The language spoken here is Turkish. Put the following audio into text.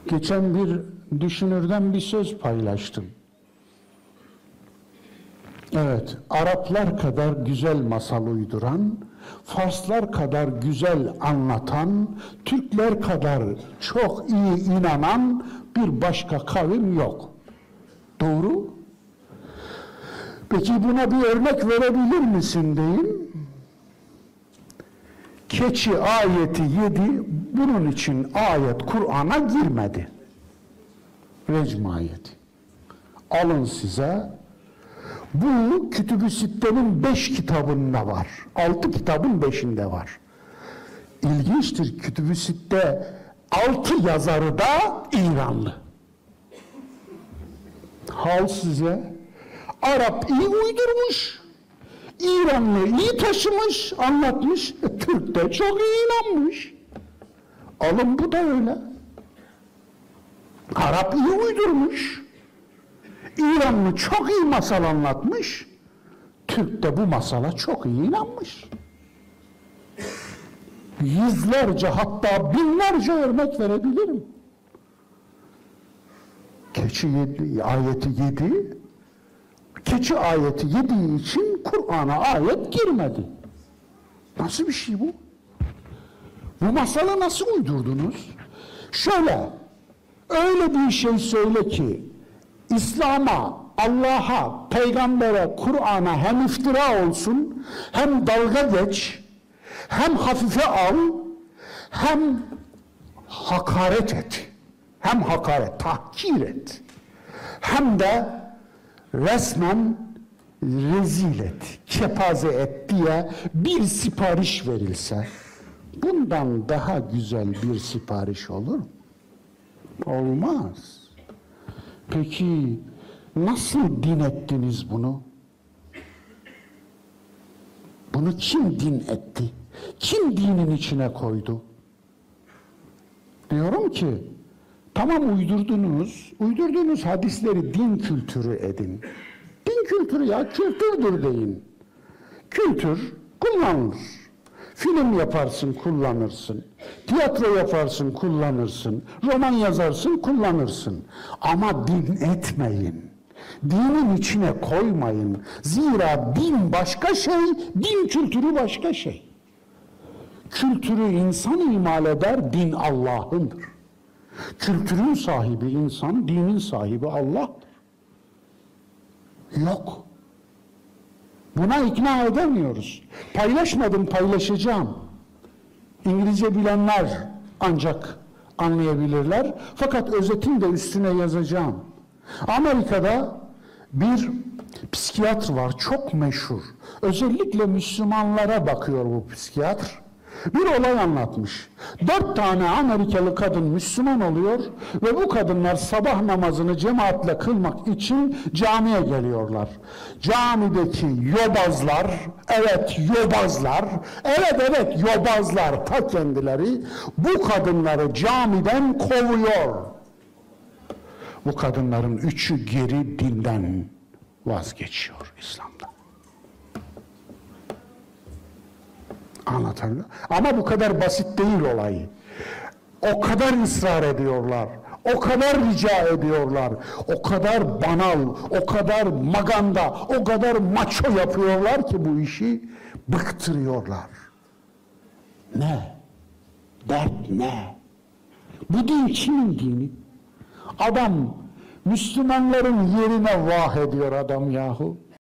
Geçen bir düşünürden bir söz paylaştım. Evet, Araplar kadar güzel masal uyduran, Farslar kadar güzel anlatan, Türkler kadar çok iyi inanan bir başka kavim yok. Doğru. Peki buna bir örnek verebilir misin deyin. Keçi ayeti 7, bunun için ayet Kur'an'a girmedi. Recm ayeti. Alın size. Bu Kütüb-ü Sitte'nin 5 kitabında var. 6 kitabın 5'inde var. İlginçtir, Kütüb-ü Sitte 6 yazarı da İranlı. Hal size. Arap iyi uydurmuş. İranlı iyi taşımış, anlatmış. Türk de çok iyi inanmış. Alın bu da öyle. Arap iyi uydurmuş. İranlı çok iyi masal anlatmış. Türk de bu masala çok iyi inanmış. Yüzlerce hatta binlerce örnek verebilirim. Keçi ayeti 7, keçi ayeti 7 için Kur'an'a ayet girmedi. Nasıl bir şey bu? Bu masalı nasıl uydurdunuz? Şöyle, öyle bir şey söyle ki, İslam'a, Allah'a, peygambere, Kur'an'a hem iftira olsun, hem dalga geç, hem hafife al, hem hakaret et. Hem hakaret, tahkir et. Hem de resmen rezil et, kepaze et diye bir sipariş verilse, bundan daha güzel bir sipariş olur mu? Olmaz. Peki nasıl din ettiniz bunu? Bunu kim din etti? Kim dinin içine koydu? Diyorum ki, tamam uydurduğunuz hadisleri din kültürü edin. Din kültürü ya, kültürdür deyin. Kültür kullanılır. Film yaparsın, kullanırsın. Tiyatro yaparsın, kullanırsın. Roman yazarsın, kullanırsın. Ama din etmeyin. Dinin içine koymayın. Zira din başka şey, din kültürü başka şey. Kültürü insan imal eder, din Allah'ındır. Kültürün sahibi insan, dinin sahibi Allah'tır. Yok. Buna ikna edemiyoruz. Paylaşmadım, paylaşacağım. İngilizce bilenler ancak anlayabilirler. Fakat özetini de üstüne yazacağım. Amerika'da bir psikiyatr var, çok meşhur. Özellikle Müslümanlara bakıyor bu psikiyatr. Bir olay anlatmış. 4 tane Amerikalı kadın Müslüman oluyor ve bu kadınlar sabah namazını cemaatle kılmak için camiye geliyorlar. Camideki yobazlar, evet yobazlar, evet yobazlar ta kendileri bu kadınları camiden kovuyor. Bu kadınların 3'ü geri dinden vazgeçiyor İslam'da. Anlatabiliyor. Ama bu kadar basit değil olay. O kadar ısrar ediyorlar, o kadar rica ediyorlar, o kadar banal, o kadar maganda, o kadar maço yapıyorlar ki bu işi bıktırıyorlar. Ne? Dert ne? Bu din kimin dini? Adam Müslümanların yerine vah ediyor adam yahu.